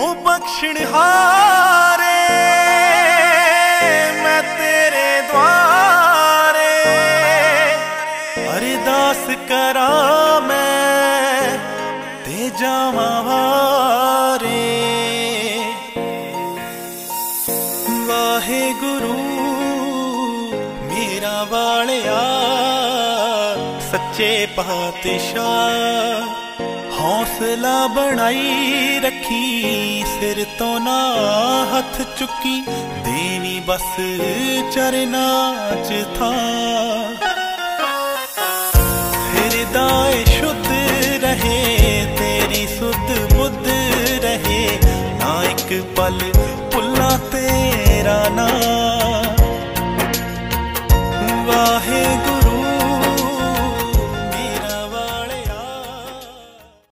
ओ बख्शणहारे मैं तेरे द्वारे अरदास करा मैं ते जावां वारे। वाहे गुरु मेरा वालिया सच्चे पातशाह हौसला बनाई रखी सिर तो ना हथ चुकी देवी बस चरना च था। हृदय